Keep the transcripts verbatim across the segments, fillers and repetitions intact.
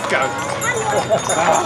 Wolfgang. Ah.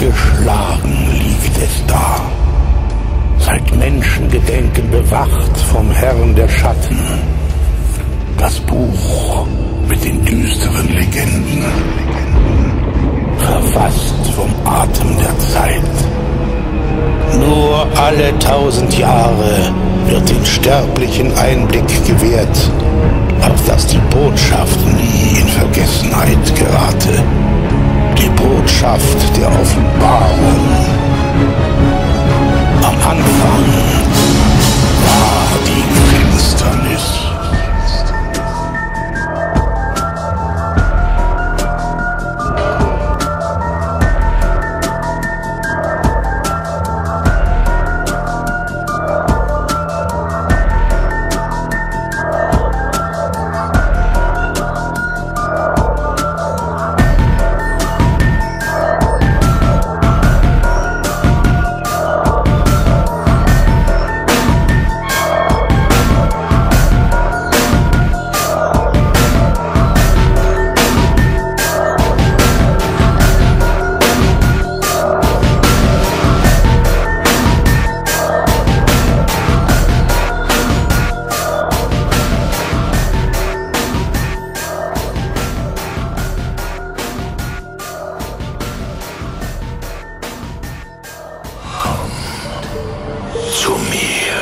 geschlagen liegt es da, seit Menschengedenken bewacht vom Herrn der Schatten. Das Buch mit den düsteren Legenden, verfasst vom Atem der Zeit. Nur alle tausend Jahre wird den Sterblichen Einblick gewährt, auf dass die Botschaft nie in Vergessenheit gerate. Die Botschaft der Offenbarung. Am Anfang war die Finsternis. Zu mir,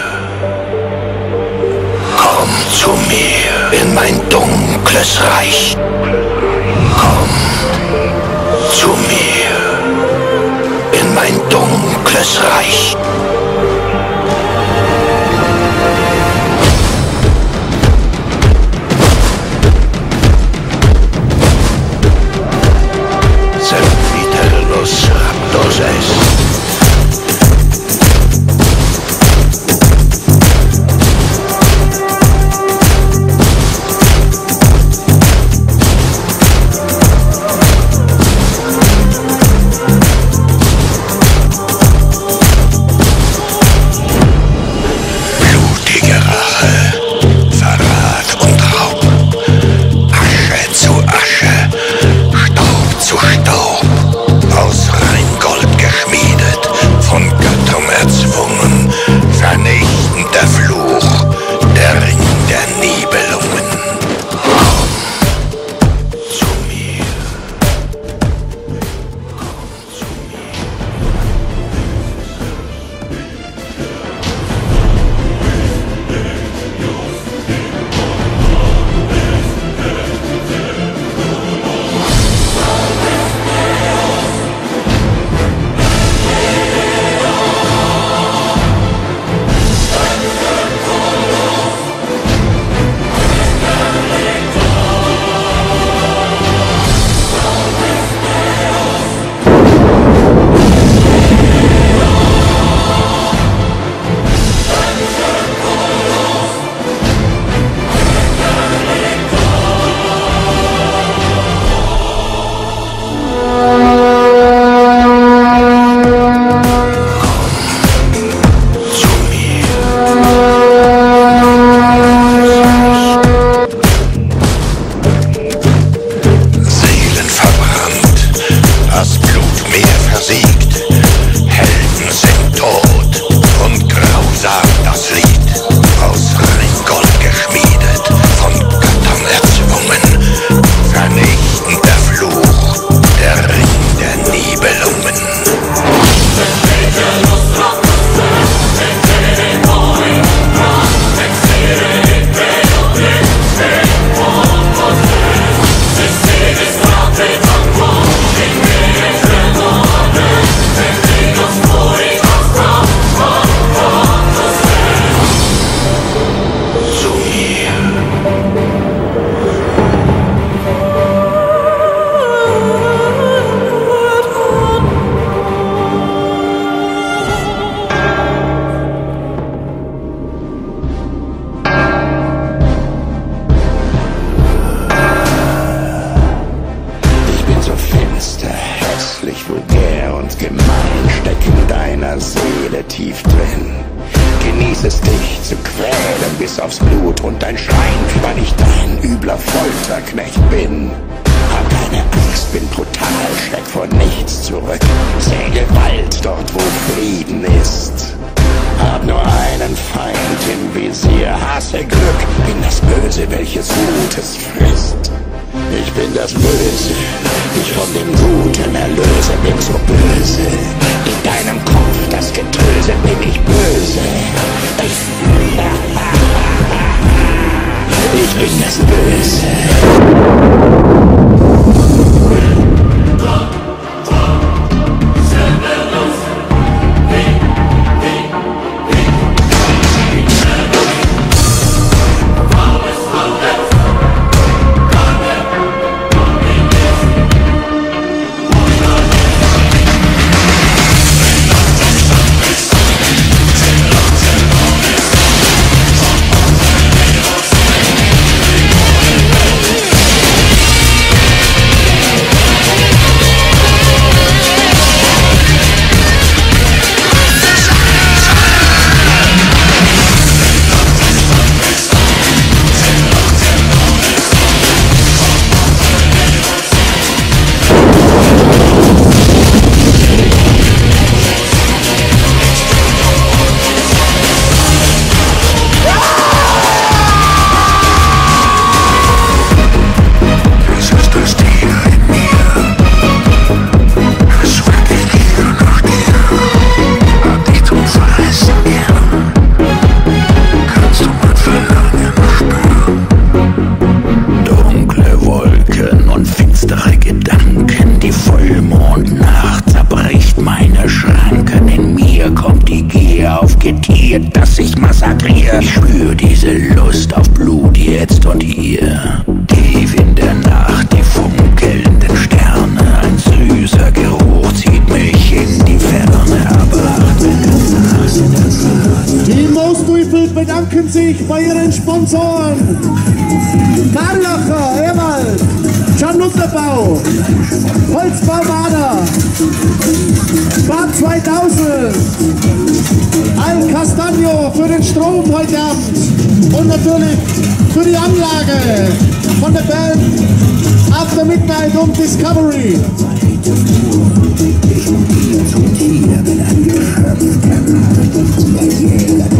komm zu mir in mein dunkles Reich. Komm zu mir in mein dunkles Reich. Sempiternos raptos est. Seele tief drin. Genieß es, dich zu quälen bis aufs Blut und dein Schreien, weil ich dein übler Folterknecht bin. Hab keine keine Angst, bin brutal, schreck vor nichts zurück. Seh Gewalt dort, wo Frieden ist. Hab nur einen Feind im Visier, hasse Glück, bin das Böse, welches Gutes frisst. Ich bin das Böse, ich von dem Guten erlöse, bin so böse. In deinem Kopf das Getöse, bin ich böse. Ich, ich bin das Böse. Aufgetiert, dass ich massakriere. Ich spür diese Lust auf Blut jetzt und hier. Tief in der Nacht die funkelnden Sterne. Ein süßer Geruch zieht mich in die Ferne. Aber die Moosteufel bedanken sich bei ihren Sponsoren. Karlacher, Ewald, Scharnutterbau, Holzbau Mader, Bad zweitausend, Al Castagno für den Strom heute Abend und natürlich für die Anlage von der Band After Midnight und Discovery. Ich bin hier zum Tier, bin ein Geschöpf, der Jäger